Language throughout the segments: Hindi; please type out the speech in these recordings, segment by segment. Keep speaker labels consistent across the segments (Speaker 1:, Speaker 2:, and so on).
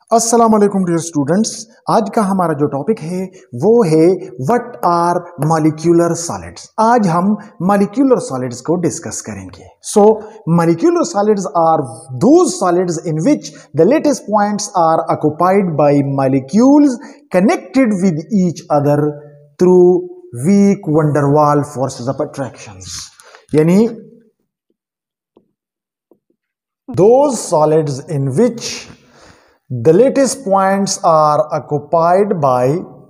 Speaker 1: अस्सलाम वालेकुम डियर स्टूडेंट्स। आज का हमारा जो टॉपिक है वो है व्हाट आर मॉलिक्यूलर सॉलिड्स। आज हम मॉलिक्यूलर सॉलिड्स को डिस्कस करेंगे। So molecular solids are those solids in which the latest points are occupied by molecules connected with each other through weak van der Waals forces of attractions. यानी those solids in which the latest points are occupied by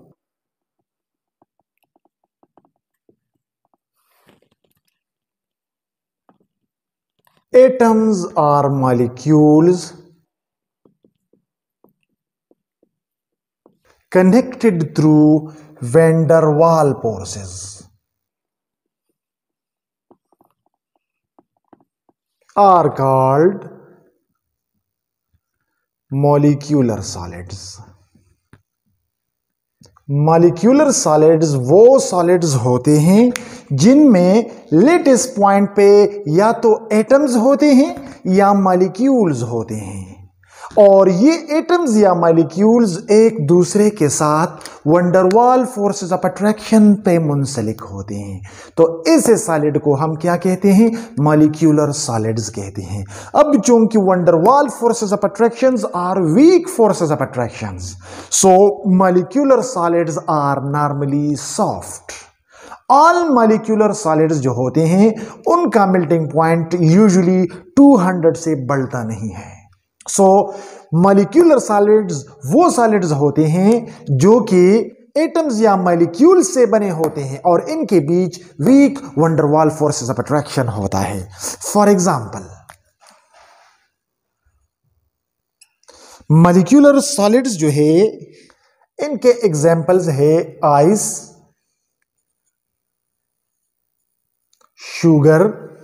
Speaker 1: atoms or molecules connected through van der Waal forces are called molecular solids. Molecular solids वो सॉलिड्स होते हैं जिनमें लेटेस्ट पॉइंट पे या तो एटम्स होते हैं या मॉलिक्यूल्स होते हैं, और ये एटम्स या मॉलिक्यूल्स एक दूसरे के साथ वंडरवाल फोर्सेस ऑफ अट्रैक्शन पे मुंसलिक होते हैं। तो ऐसे सॉलिड को हम क्या कहते हैं? मॉलिक्यूलर सॉलिड्स कहते हैं। अब चूंकि van der Waals forces of attractions are weak forces of attractions, so molecular solids are normally soft. All molecular solids जो होते हैं उनका मेल्टिंग पॉइंट यूजुअली 200 से बढ़ता नहीं है। सो मॉलिक्यूलर सॉलिड्स वो सॉलिड्स होते हैं जो कि एटम्स या मॉलिक्यूल से बने होते हैं और इनके बीच weak van der Waals forces of attraction होता है। फॉर एग्जांपल, मॉलिक्यूलर सॉलिड्स जो है इनके एग्जांपल्स है ice, sugar,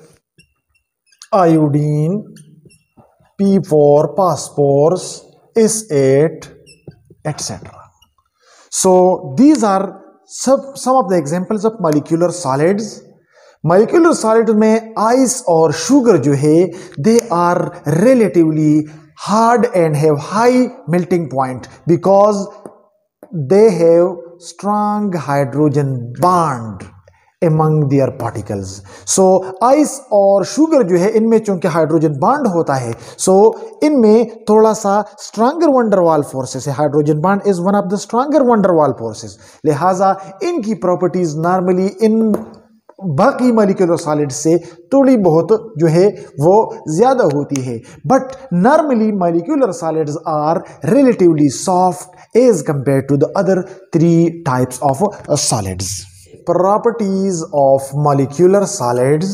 Speaker 1: iodine, P for phosphorus, S8, etc. So these are some of the examples of molecular solids. Molecular solids में ice और sugar जो है they are relatively hard and have high melting point because they have strong hydrogen bond among their particles. So ice और शुगर जो है इनमें चूंकि हाइड्रोजन बॉन्ड होता है, सो इनमें थोड़ा सा स्ट्रॉन्गर वंडरवाल फोर्सेस है। Hydrogen bond is one of the stronger van der Waals forces, लिहाजा इनकी प्रॉपर्टीज नॉर्मली इन बाकी मॉलिक्यूलर सॉलिड से थोड़ी बहुत जो है वो ज्यादा होती है। But normally molecular solids are relatively soft as compare to the other 3 types of solids. Properties of molecular solids,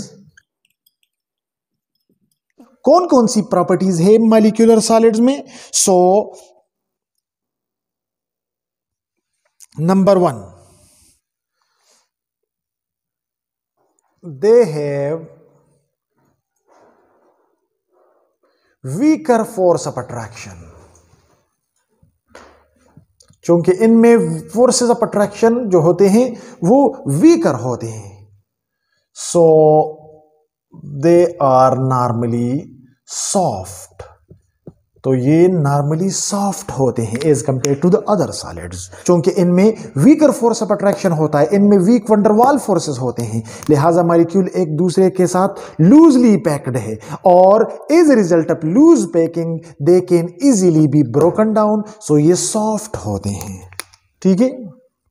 Speaker 1: कौन कौन सी प्रॉपर्टीज है मॉलिक्यूलर सॉलिड्स में? So number 1, they have weaker force of attraction. क्योंकि इनमें फोर्सेस ऑफ अट्रैक्शन जो होते हैं वो वीकर होते हैं, so they are normally soft. तो ये नॉर्मली सॉफ्ट होते हैं as compare to the other solids. क्योंकि इनमें वीकर फोर्स ऑफ अट्रैक्शन होता है, इनमें वीक वंडरवाल फोर्सेस होते हैं, लिहाजा मॉलिक्यूल एक दूसरे के साथ लूजली पैक्ड है और as a result of loose packing they can easily be broken down. So ये सॉफ्ट होते हैं। ठीक है।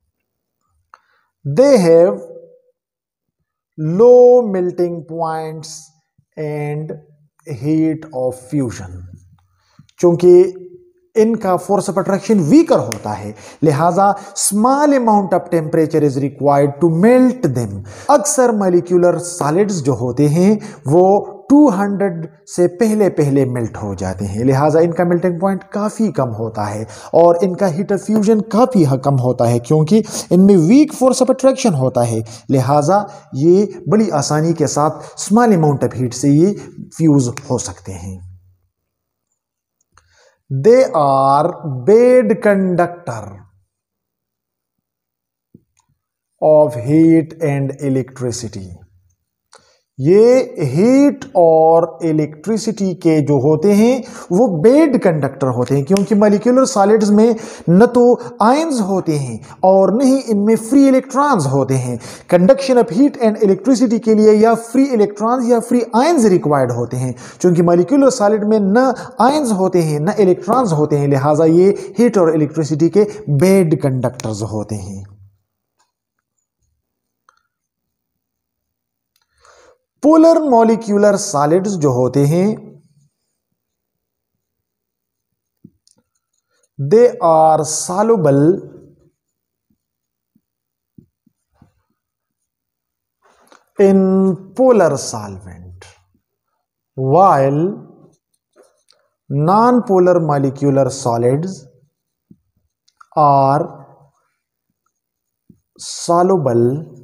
Speaker 1: They have low melting points and heat of fusion. क्योंकि इनका फोर्स ऑफ अट्रैक्शन वीकर होता है, लिहाजा small amount of temperature is required to melt them. अक्सर मॉलिक्यूलर सॉलिड्स जो होते हैं वो 200 से पहले पहले मेल्ट हो जाते हैं, लिहाजा इनका मेल्टिंग पॉइंट काफ़ी कम होता है और इनका हीट ऑफ फ्यूजन काफ़ी कम होता है क्योंकि इनमें वीक फोर्स ऑफ अट्रैक्शन होता है, लिहाजा ये बड़ी आसानी के साथ स्मॉल अमाउंट ऑफ हीट से ये फ्यूज हो सकते हैं। They are bad conductor of heat and electricity. ये हीट और इलेक्ट्रिसिटी के जो होते हैं वो बेड कंडक्टर होते हैं, क्योंकि मॉलिक्यूलर सॉलिड्स में न तो आयंस होते हैं और न ही इनमें फ्री इलेक्ट्रॉन्स होते हैं। Conduction of heat and electricity के लिए या फ्री इलेक्ट्रॉन्स या फ्री आयंस रिक्वायर्ड होते हैं। क्योंकि मॉलिक्यूलर सॉलिड में न आयंस होते हैं न इलेक्ट्रॉन्स होते हैं, लिहाजा ये हीट और इलेक्ट्रिसिटी के बेड कंडक्टर्स होते हैं। पोलर मॉलिक्यूलर सॉलिड्स जो होते हैं they are soluble in polar solvent, while non-polar molecular solids are soluble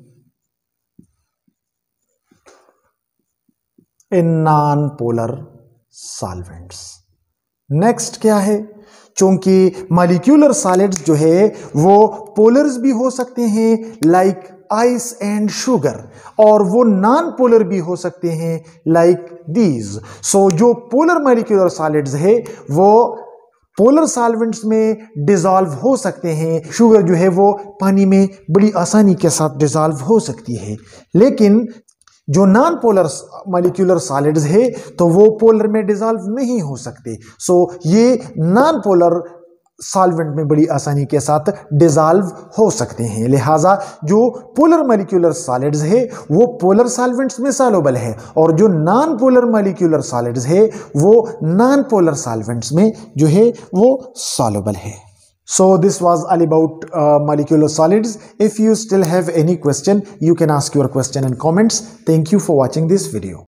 Speaker 1: in non polar solvents. Next क्या है, चूंकि मॉलिक्यूलर सॉलिड्स जो है वो पोलर्स भी हो सकते हैं लाइक आइस एंड शुगर, और वो नॉन पोलर भी हो सकते हैं लाइक दीज। सो जो पोलर मॉलिक्यूलर सॉलिड्स है वो पोलर सॉल्वेंट्स में डिसॉल्व हो सकते हैं। शुगर जो है वो पानी में बड़ी आसानी के साथ डिसॉल्व हो सकती है, लेकिन जो नॉन पोलर मॉलिक्यूलर सॉलिड्स है तो वो पोलर में डिसॉल्व नहीं हो सकते। सो ये नॉन पोलर सॉल्वेंट में बड़ी आसानी के साथ डिसॉल्व हो सकते हैं। लिहाजा जो पोलर मॉलिक्यूलर सॉलिड्स है वो पोलर सॉल्वेंट्स में सॉल्युबल है, और जो नॉन पोलर मॉलिक्यूलर सॉलिड्स है वो नॉन पोलर सॉल्वेंट्स में जो है वो सॉल्युबल है। So this was all about molecular solids. If you still have any question, you can ask your question in comments. Thank you for watching this video.